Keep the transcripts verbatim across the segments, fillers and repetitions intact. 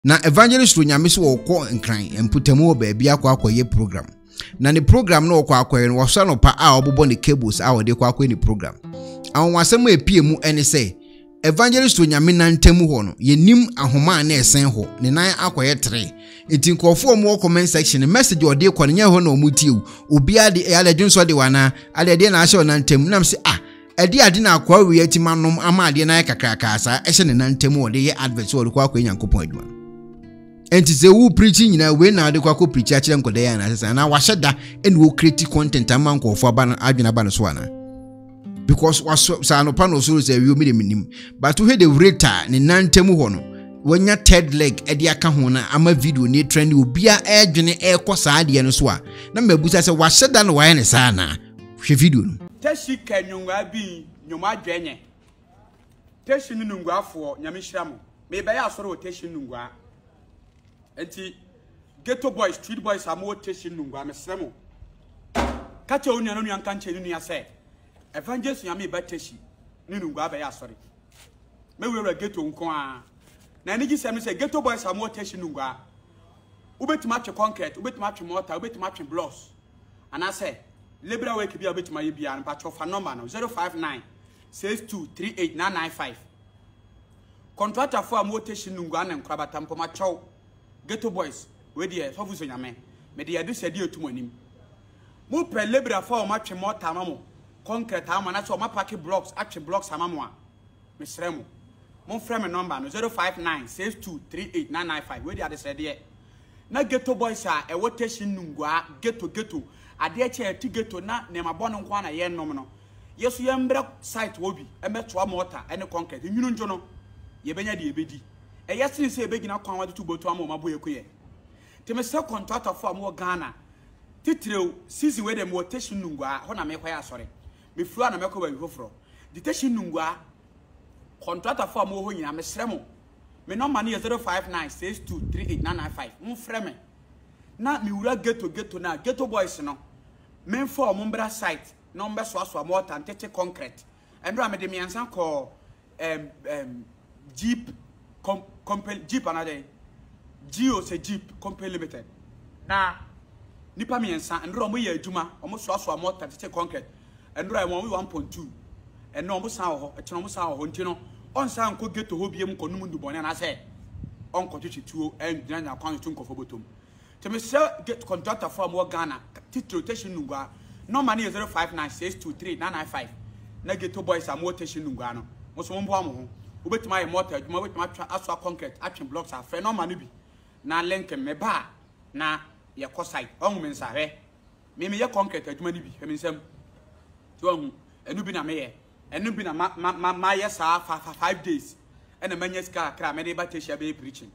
na evangelist ro nyame so wokọ nkran emputamu wo ba bia akwa akwaye program na ne program no wokọ akwaye no woso no pa a obobo ne cables a wode kwa akwaye ne program awon wasem epie mu ene say evangelist ro nyame nantamu ho no yenim ahoma na esen ho ne nan akwaye tre enti nkofo mu comment section message ode kọ ne nya ho na omutie obi ade e ale dwonso de wana ade de na ahye nantamu nam se ah edi ade na akwa wi atimanom ama ade na kakaka asa ehye ne nantamu ode ye advert wo kwa akwaye nyankopon adwuma enti se wu preaching nyina we na ade kwa ko preach a kire nkoda ya na asesa na waheda eni wo create content ama nkofo aba na adwena ba no so ana because was sa no pa no so say we me minim but we the rate ne nantamu ho no wonya third leg edi aka ho na ama video ni trend obia edwene e kosa ade no so a na mabusa se waheda no waye ne sa na hwe video no teshi kanyunga bi nyoma dwenye teshi nungwa afo nyame hyiram me be ya asoro wo teshi nungwa enti ghetto boys street boys amo teshi nungwa me sremo kacha onya no nyanka nche ni ya se evangelist nyame ba teshi ni nungwa be ya asoro me we ghetto nko a na ni gisem se ghetto boys amo teshi nungwa ubetima twe concrete ubetima twe mortar ubetima twe blocks ana se Libra wake be a bit my B and patch of a number no zero five nine six two three eight nine nine five. Contractor for a motation nungan and crabatam for my chow. Ghetto boys, where the officer yame, may the address a deal to my name. Move per Libra for much more tamamo. Concrete ham and that's all my packet blocks, action blocks hamamwa. Miss Remo. Move frame a number no zero five nine six two three eight nine nine five. Where the address idea. Now ghetto boys are a rotation nungwa, ghetto ghetto. Ade che tigeto na ne mabon nkwa na ye nom no yeso ye mbra site wobi emeto mortar ene concrete nwunu njo no ye benya de ebedi e yesi se ebegina kwan wa tutu boto ama mabo yekoye teme se contractor for am Ghana titrew season we dem rotation nungwa ho na me kwa ya sore me fru na me ko ba hofro detention nungwa contractor for am ho nyina me sremo me number na zero five nine six two three eight nine nine five mo freme na mi wura ghetto ghetto na ghetto boys no men for mombra site number so so mortar and tete concrete and do am de miansan call um um jeep com company jeep another geo say jeep company limited na nipa miansan and do am ye adwuma omo so so mortar tete concrete and do am one point two and no omo san ho e tino omo san ho ntino on san ko ghetto ho biem ko num ndubone na say on ko twetwe tuo and nyanya kwan tu nkofo botom teme se get contractor from Ghana rotation nungwa no money zero five nine six two three nine nine five na ghetto boys am rotation nungwa no mo so mbo am ho obetima ye mortar adwuma obetima atwa aswa concrete atwe blocks afa no money bi na link me ba na ye ko site on me nsahwe me me ye concrete adwuma ni bi me nsam to hu enu bi na me ye enu bi na ma ma ma ye sa five days ena manya ska kra me de ba tesia be preaching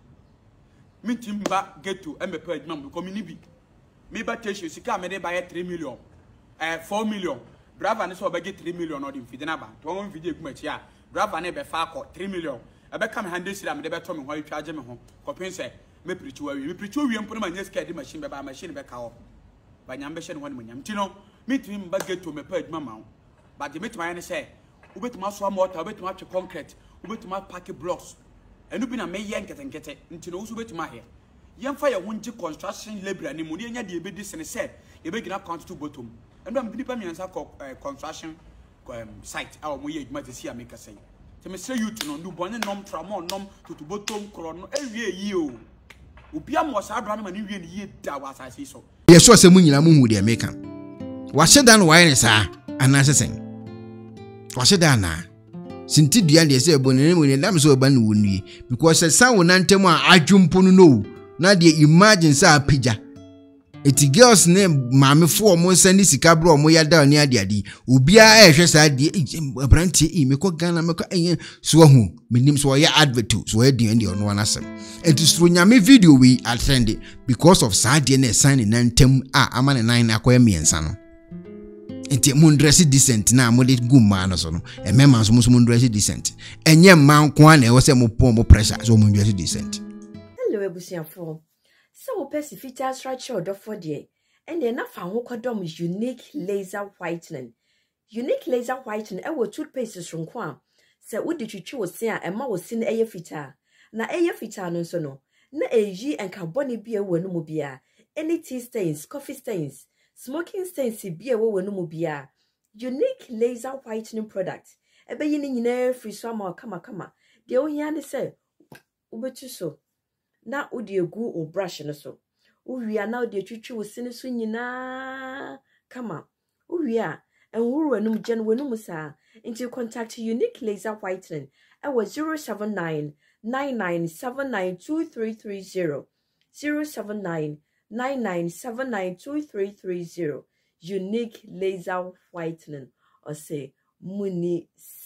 Mitimba ghetto and me per adwuma ko mi bi me ba teshu sika me de buy three million eh four million driver ne so be get three million or dem fidina ba to won fidie kuma chi a driver ne be fa ko three million e be kam hande sira me de be to me ho atwaje me ho ko pense me preach wa wi me preach wi mpo ma nyeska di machine be ba machine be ka ho ba nyam be hye ne ho ne nyam ti no mitimba ghetto me per adwuma ma ba de mitima ne say ubetuma so mortar ubetuma twe concrete ubetuma pack blocks enu bi na me ye nkete nkete nti no usu betuma he yemfa ye wonji construction labor ni mu ne nya de ebedi sene se ye begina count to bottom enu am nipa miansa construction site a mo ye adwuma te sia make say te me sre youth no ndu bone nom tramo nom to bottom kro no ewie yi o obi am wasa adra na ma ne wie ne ye da wa asase so ye so se mu nyina mu hu de make wa sheda no wa ye sa ana sesen wa sheda na Sinti dua de se bonene mu ne dam so ba no wonui because se san wonantem a adwumpo no no na de imagine sa apija eti girls ne maamefo mo sani sika bro mo yada ne ade ade obia ehwe sa de abrantie e me ko Ghana me ko enye so hu menim so ya advert so ya de ande ono anasem eti suro nyame video we attend because of sa de na san ne nantem a ama ne nine akoya miensa no enti mun dress decent na mo de gumma no so no e mema so mun dress decent enye man ko na e wo se mo pon mo pressure so mun dress decent. Hello ebusiafo so wo pesi filter structure do for there and then na fa ho kodom unique laser whitening unique laser whitening e wo toothpaste sonko a se wo de twitwi wo se a e ma wo se na eye filter na eye filter no so no na eyi enka boni bi e wonu mu bia. Any tea stains, coffee stains, smoking stains bi e wonu mu bia. Unique laser whitening product. Ebe yini nyina free so ama kama kama. De ohia ne se ubetu so na udi egu o brush no so. Uwia na udi twitwi wo sine so nyina kama. Uwia enwuru enum gen wenum sa. Into contact Unique Laser Whitening. Ewa zero seven nine nine nine seven nine two three three zero. zero seven nine nine nine seven nine two three three zero. Unique Laser Whitening. Or say Muni